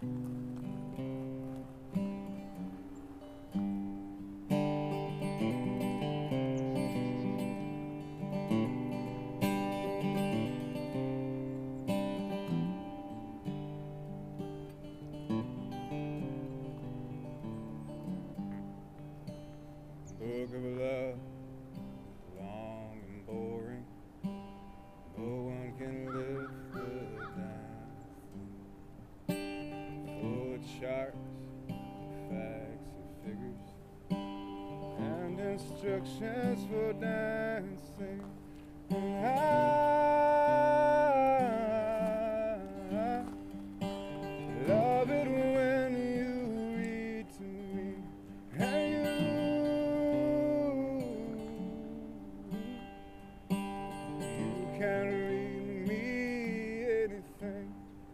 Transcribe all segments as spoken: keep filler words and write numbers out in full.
Book of love, long and boring. No one can live the dime. Full of charts, facts and figures, and instructions for dancing. And I love it when you read to me, and you can't read me anything.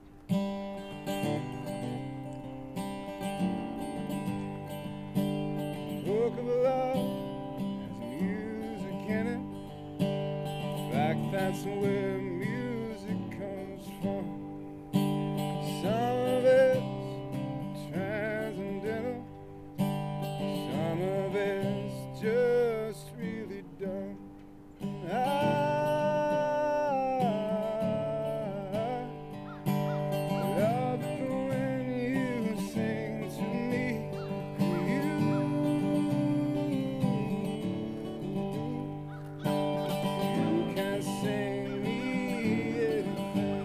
Book of love has music in it. In fact, that's where music comes from. Some of it's transcendental, some of it's just really dumb. I love it when you sing to me. You, you can sing me anything.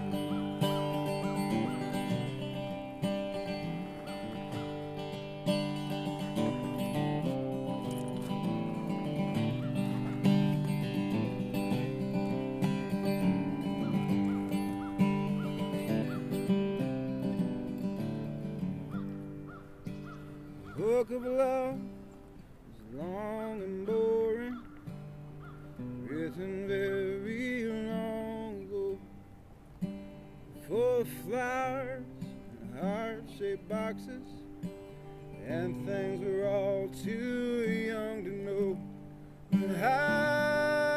Book of love is long and boring, written very long ago, full of flowers and heart-shaped boxes, and things we're all too young to know. But I